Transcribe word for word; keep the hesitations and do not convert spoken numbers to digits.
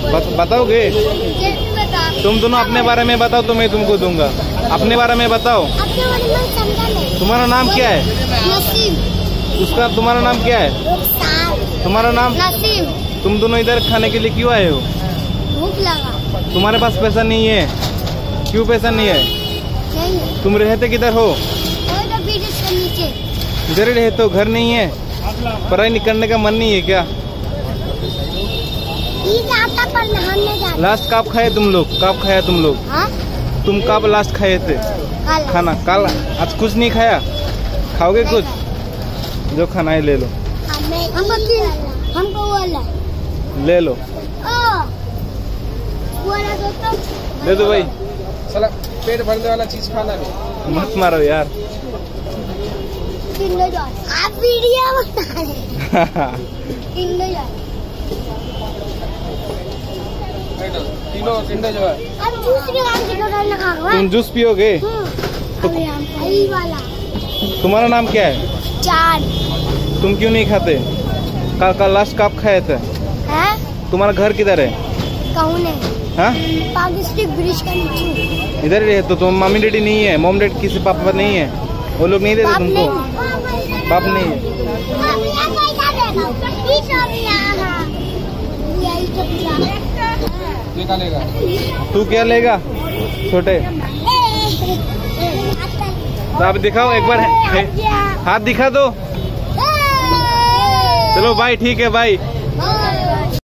बत, बताओगे? तुम दोनों अपने बारे में बताओ तो मैं तुमको दूंगा। अपने बारे में बताओ। तुम्हारा नाम क्या है? उसका तुम्हारा नाम क्या है? तुम्हारा नाम? तुम दोनों इधर खाने के लिए क्यों आए हो? भूख लगा। तुम्हारे पास पैसा नहीं है? क्यों पैसा नहीं है? नहीं। तुम रहते किधर हो? नीचे। इधर ही रहते हो, घर नहीं है? पढ़ाई नहीं करने का मन नहीं है क्या? जाता पर नहाने जाता। लास्ट कब खाए तुम लोग? कब खाया तुम लोग? हाँ? तुम कब लास्ट खाए थे कल। खाना? कल? आज कुछ नहीं खाया? खाओगे कुछ? जो खाना है ले लो। हमको हमको वाला ले लो। वाला दो तो दे दो भाई। साला पेट भरने वाला चीज खाना नहीं। मत मारो यार। आप वीडियो बना रहे। तीनों टिंडे जो है। अब दूसरे वाले की दुकान में खाऊंगा। तुम जूस पियोगे? तो यही वाला। तुम्हारा नाम क्या है? चांद। तुम क्यों नहीं खाते? कल कल लास्ट कब खाए थे? हैं? तुम्हारा घर किधर है? कौन है? हाँ? पाकिस्तान ब्रिज का नीचे। इधर ही है तो तुम मम्मी डैडी नहीं है? मॉम डैडी किसी पापा नहीं है? वो लोग नहीं देते तुमको? बाप नहीं है? निकालेगा। तू क्या लेगा छोटे? तो आप दिखाओ एक बार, हाथ दिखा दो। चलो भाई ठीक है भाई।